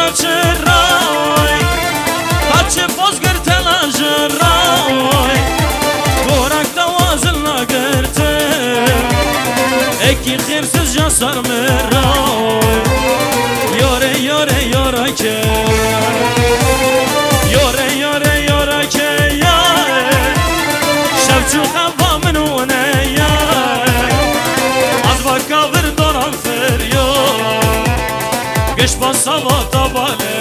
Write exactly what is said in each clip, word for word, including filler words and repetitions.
چرای بچه بازگر تلاجرای گورک دوازل نگرته اکی خیرسز جا سر مرای یاره یاره یاره که یاره یاره یاره که یاره شب چو خفا منونه یاره از وکاور دارم فریاد گش با سوا تاباله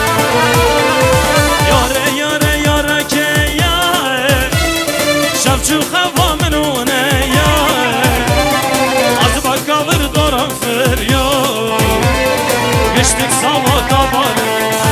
یاره یاره یاره که یاره شب چو خفا منونه یاره از وکاور دارم فریاد گشتک سوا تاباله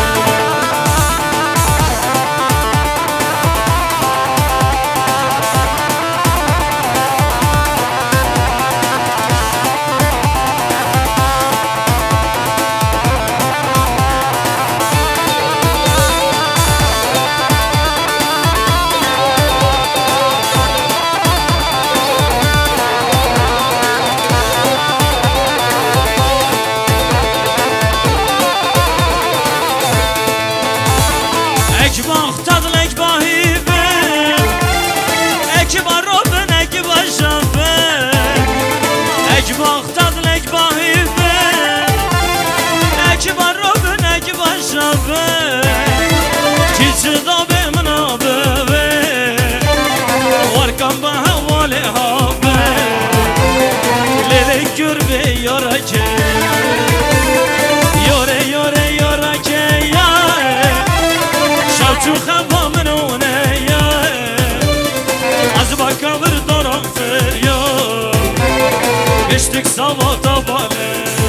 گشتک سوا تاباله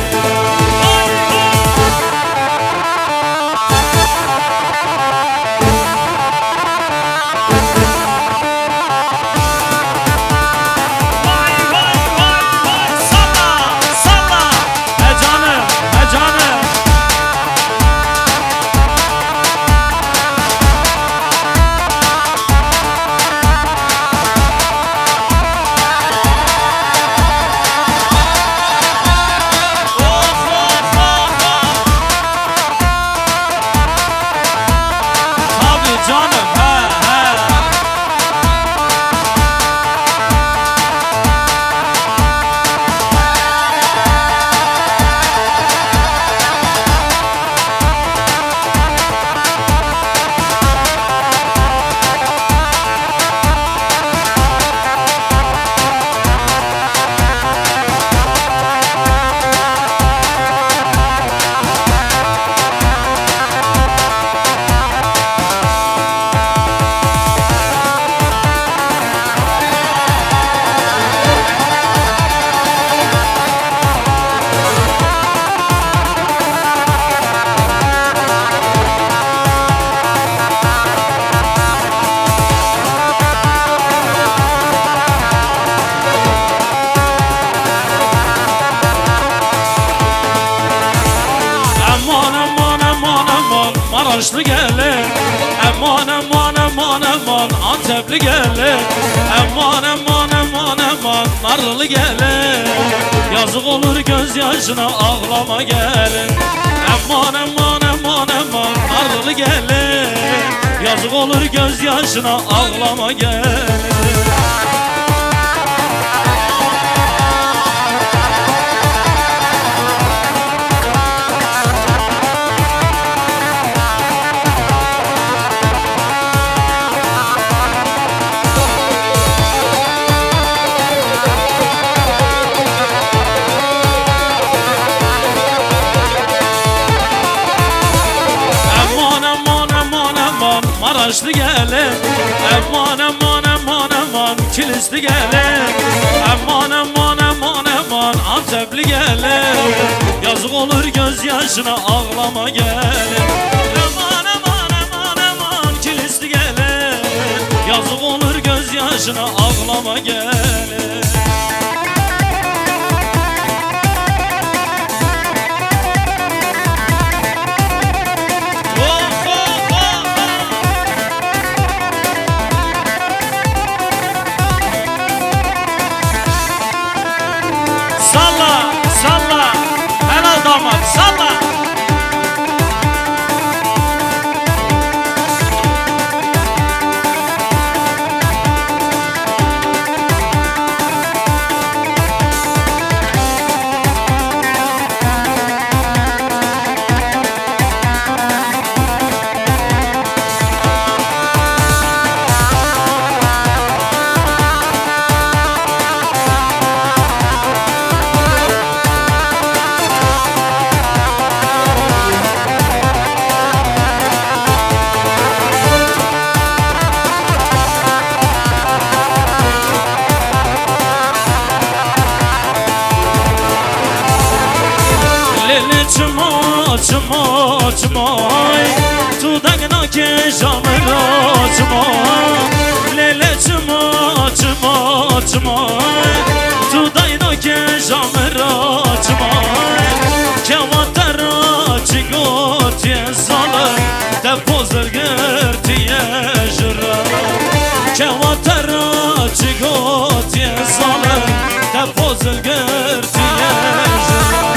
Maraşlı gelir Aman aman aman aman Antepli gelir Aman aman aman aman Narlı gelir Yazık olur gözyaşına ağlama gelir Aman aman aman aman Narlı gelir Yazık olur gözyaşına ağlama gelir Maraşlı gelir Aman aman aman aman Kilisli gelir Aman aman aman aman Antepli gelir Yazık olur gözyaşına ağlama gelir Aman aman aman aman Kilisli gelir Yazık olur gözyaşına ağlama gelir Salla, salla, helal damat, salla. چما چمای تو دگنا که جامرا چمای لیله چما چما چمای تو دگنا که جامرا چمای که واترا چی گوتی ساله دپوزر گرتی جرا که واترا چی گوتی ساله دپوزر گرتی جرا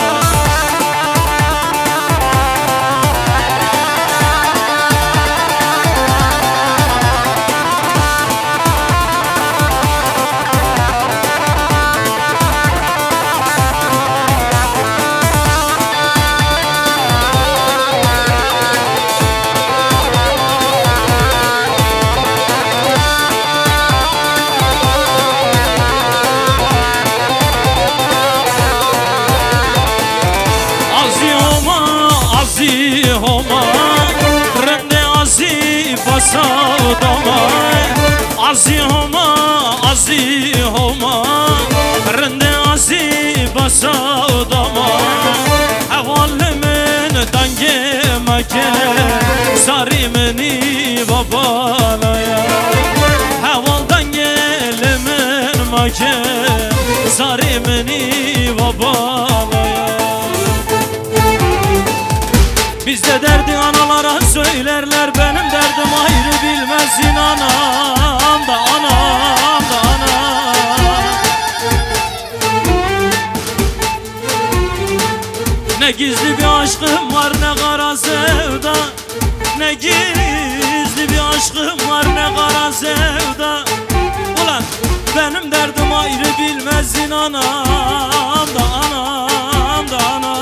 عزی هما عزی هما رند عزی بسا دما حوال من دنگ مکه ساری منی و بالایا حوال دنگ من مکه ساری منی و بالایا bizde derdi analara söylerler benim derdim ayrı bilmezsin anam da anam da anam ne gizli bir aşkım var ne kara sevda ne gizli bir aşkım var ne kara sevda ulan benim derdim ayrı bilmezsin anam da anam da anam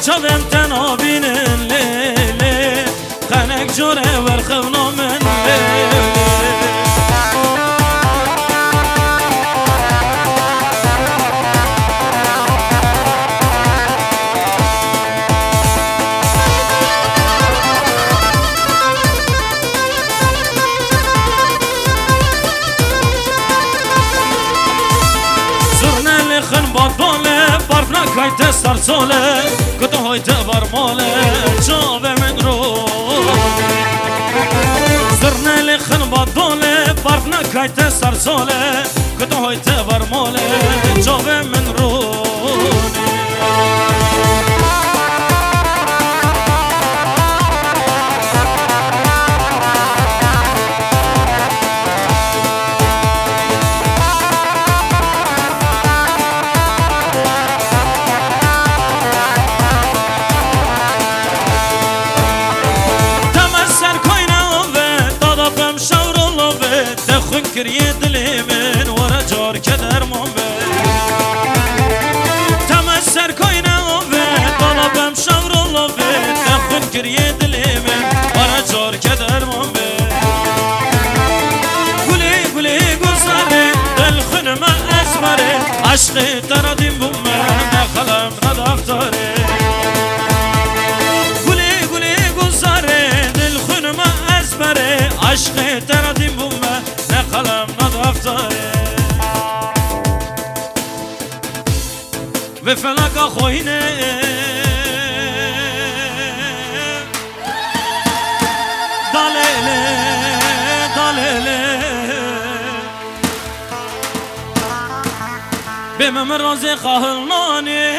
چاوم تنابینن لیلی خنک جوره ورخونا من لیلی کایت سر ساله کتا هایت بر ماله چاوه من رو زرنه لخن با دوله برف نکایت سر ساله کتا هایت بر ماله چاوه من رو کریه دلی من ورا جار کدر من به تمسر کوینه و طلبم شور الله به دخل کریه دلی من ورا جار کدر من به گلی گلی گذاره دل خونم اسمره عشق تردیم بوم نخلم نداختاره گلی گلی گذاره دل خونم اسمره عشق تردیم بوم قلم ندافتاره و فلک خوینه دلیله دلیله به من رازی خواهلانه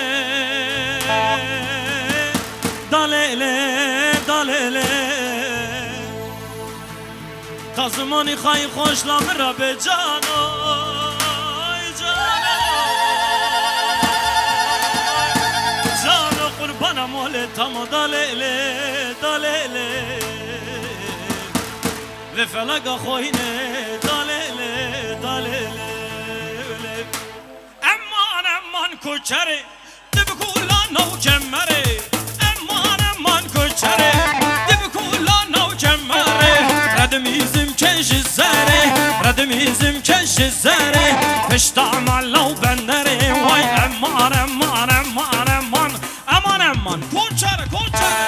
دلیله دلیله تا زمانی خواهی خوش لامه را به جانو جانو جانو قربانم مال تمو دلیله دلیله و فلک خوینه دلیله دلیله امان امان کچره دب کولا نو کمره امان امان کچره دب کولا نو کمره ردمیزم کش زره ردمیزم کش زره پشتم علو بندره وای امان امان امان امان امان امان کنچره کنچره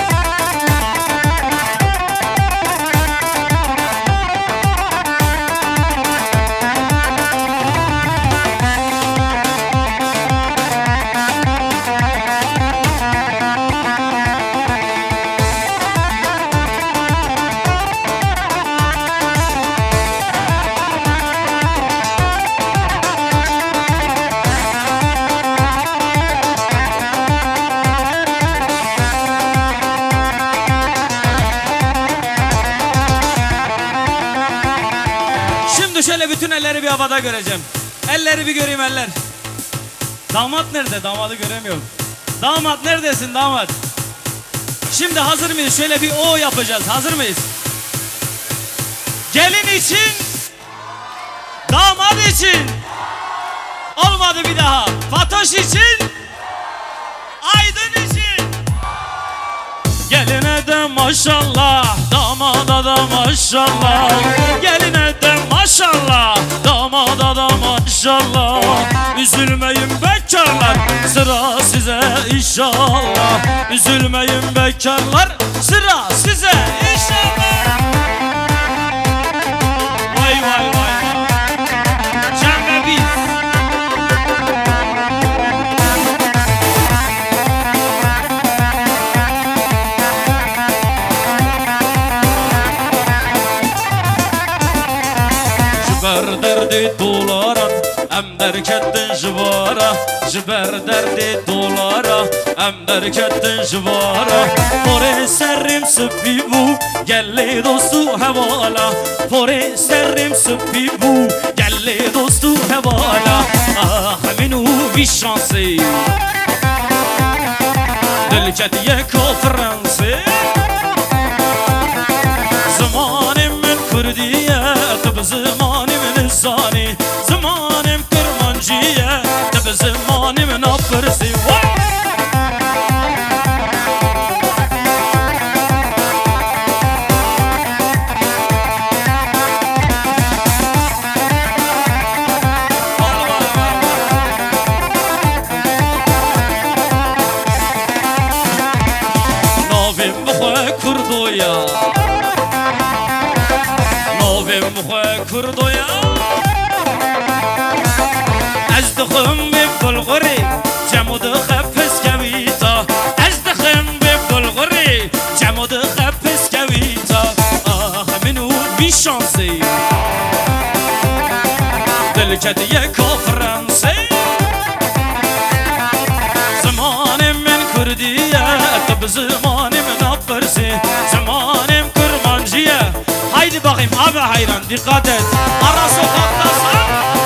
Şöyle bütün elleri bir havada göreceğim. Elleri bir göreyim eller. Damat nerede? Damadı göremiyorum. Damat neredesin damat? Şimdi hazır mıyız? Şöyle bir o yapacağız. Hazır mıyız? Gelin için, damat için. Olmadı bir daha. Fatoş için, Aydın için. Geline de maşallah, damada da maşallah. Geline de maşallah, damada da maşallah. Üzülmeyin bekarlar, sıra size inşallah. Üzülmeyin bekarlar, sıra size inşallah. Vay vay vay vay. Cembe biz. Jiber derdi dolaran, em derketten jivara. Jiber derdi dolara, em derketten jivara. Pore serrim sıppi bu, gelli dostu hevala. Pore serrim sıppi bu, gelli dostu hevala. Ah minu bir şansı, dilketiye kafransı. Zamanımın kurdiye, tıp zamanımın zani. Zamanım kırmancıya, tıp zamanımın apırsı. kurdoya Navim muhe kurdoya Ezdikhim bi bulguri Cemudi khapis kavita Ezdikhim bi bulguri Cemudi khapis kavita Ah minu bi şansi Dilkediye kafransi Zamanim min kurdiye Tab zamanim napersi Zamanim kurmanciye Haydi bakayım abi hayran dikkat et Ara sokaktasın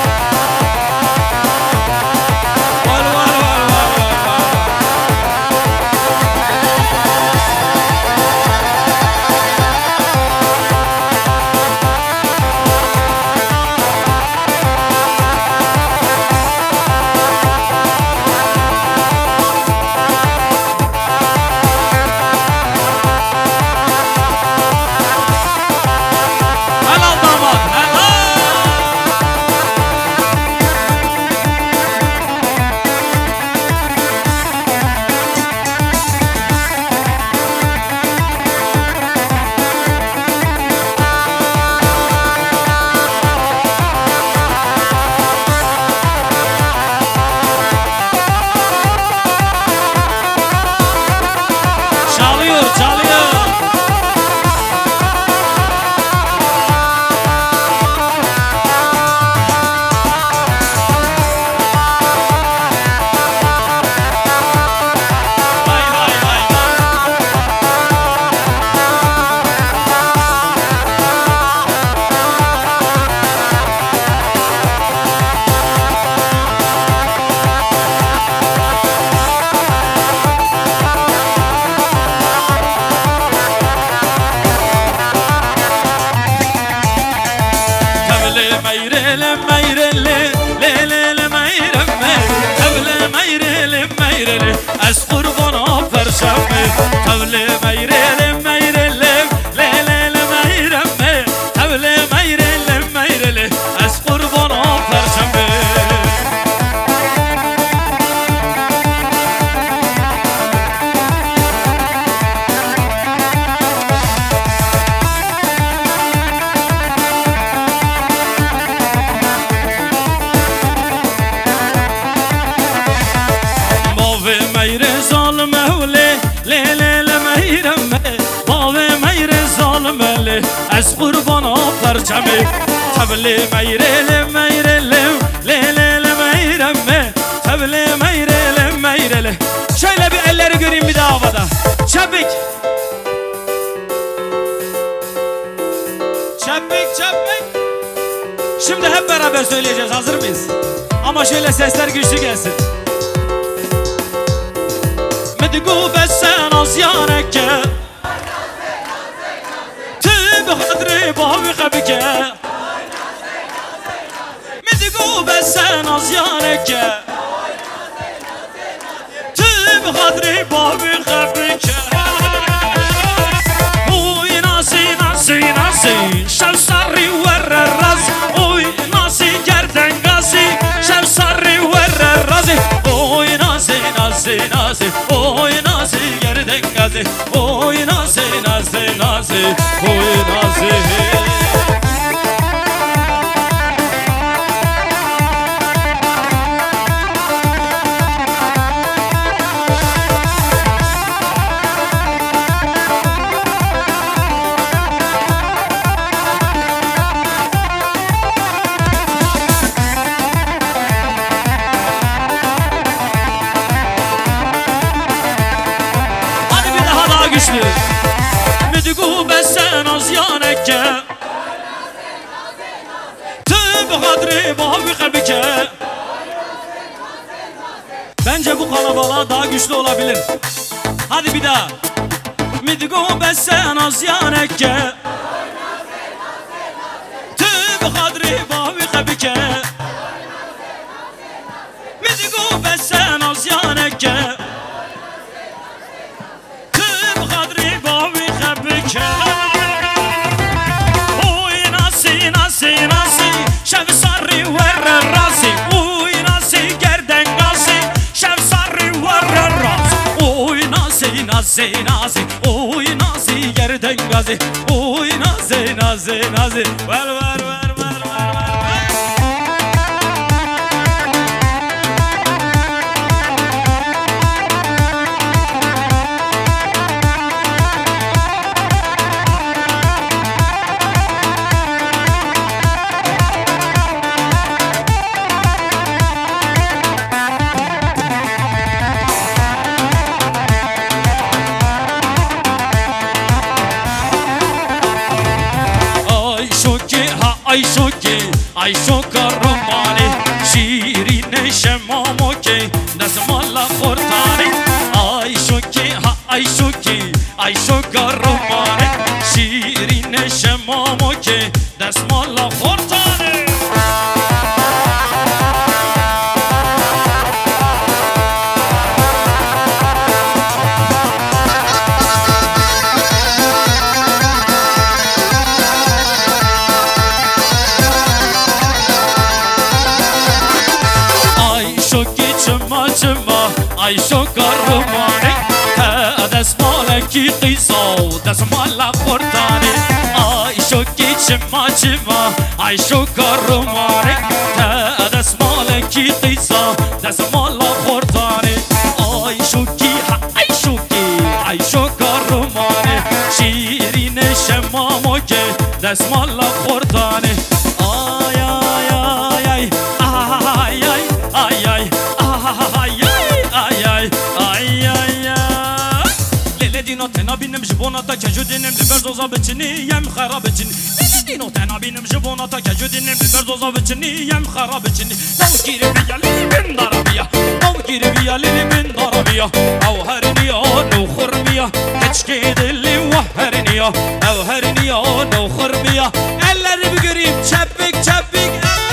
از قربانا پرشمه حول میرل میرل لیل میرمه حول میرل میرل از قربانا پرشمه از قربانا پرچمه حول میرل میرل لیل میرمه حول میرل میرل şöyle bir elleri göreyim bir daha havada çabuk çabuk çabuk şimdi hep beraber söyleyeceğiz hazır mıyız ama şöyle sesler güçlü gelsin Medgu besen az yaneke بخاطري بهوي خبك مدقو بس نازيانك تو بخاطري بهوي خبك اوي ناسي ناسي ناسي شل صاري ور الراس اوي ناسي گردن قاسي شل صاري ور الراس اوي ناسي ناسي ناسي اوي ناسي گردن قاسي اوي ناسي ناسي ناسي اوي ناسي Müdgü besen az yaneke Tu bıkadri bahavi kalbike Bence bu kalabalığa daha güçlü olabilir Hadi bir daha Müdgü besen az yaneke Tu bıkadri bahavi kalbike Müdgü besen az yaneke Nazi, nazi, oy nazi غازي اوي نازي نازي نازي ور ور ور ور ay şoki ay şokarmani şirine şemamoki nazmalla kortani ay şoki ha ay şoki ay şokarmani şirine şemamoki nazmalla kortani ay şokarmani ha desmaleki qisa desmalla kortani ay şoki çima çima ay şokarmani ha desmaleki qisa desmalla kortani ay şoki ha ay şoki ay şokarmani şirine şemamoke desmalla kortani ay ay ay ay ay ay ay ay دینو تنا بینم جبونا تا که جو دینم دبر دوزا بچنی یم خراب بچنی دینو تنا بینم جبونا تا که جو دینم دبر دوزا بچنی یم خراب بچنی او گیری بیا لیلی بن دارا بیا او گیری بیا لیلی بن دارا بیا او هرنیا نو خور بیا کچکی دلی و هرنیا او هرنیا نو خور بیا elleri بگریم چپک چپک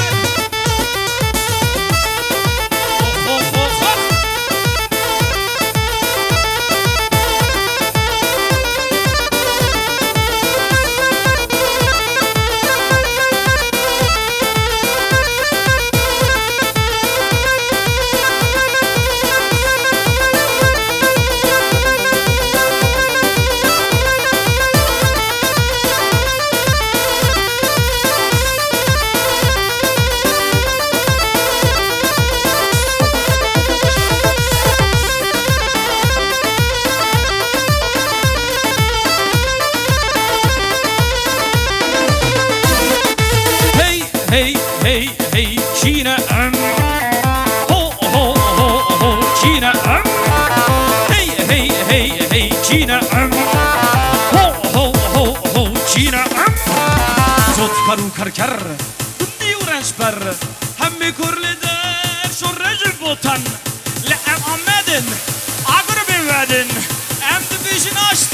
hey hey hey Çin'e em ho ho ho ho Çin'e em hey hey hey hey Çin'e em ho ho ho ho Çin'e em zot karu karkar diurenç per hem kurlider şu rejim botan le em amedin agrbi vedin em dibişin açtı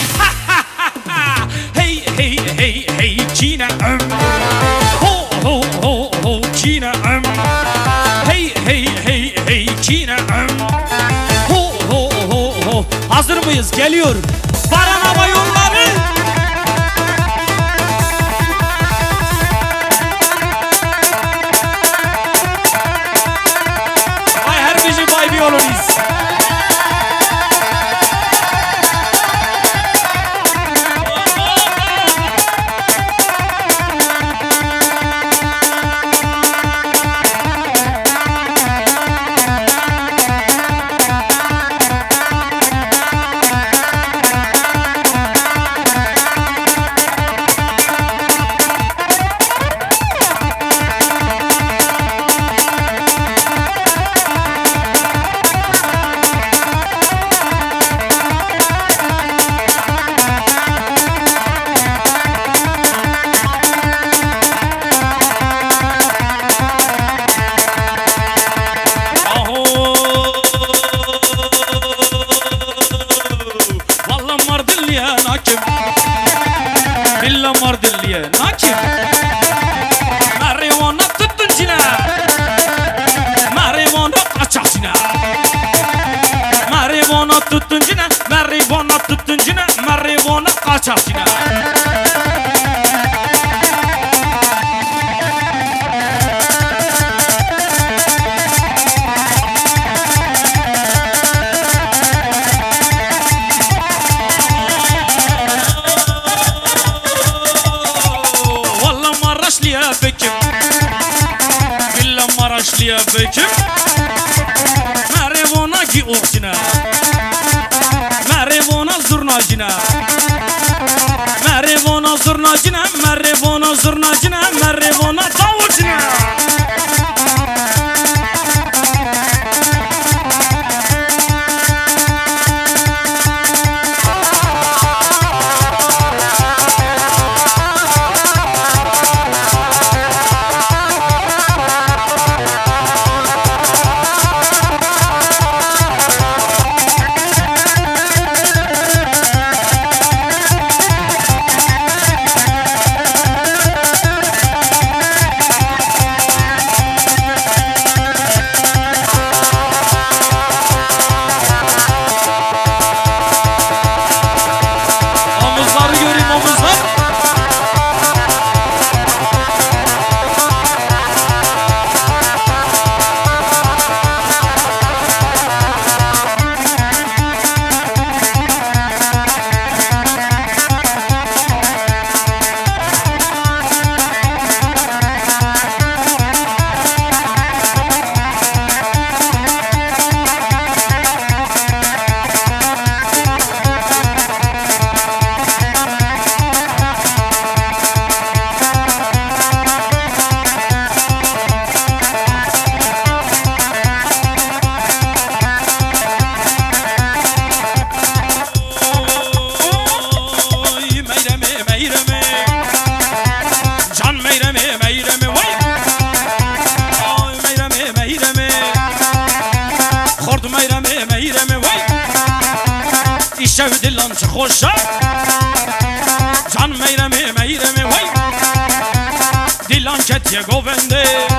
hey hey hey hey Çin'e em ho ho ho ho Çin'e em hey hey hey hey Çin'e em ho ho ho ho hazır mıyız geliyor Baran Hava Yolları ay her bizi bay bir yolunuz tutuncuna, marijuana tutuncuna, marijuana kaçakçına. بکم بلا مراش لیا بکم مریوانا کی اوچنا مریوانا زرناجنا مریوانا زرناجنا مریوانا زرناجنا مریوانا داوچنا شو دلان چه خوشه جان میرمه میرمه وای دلان کتیه گوونده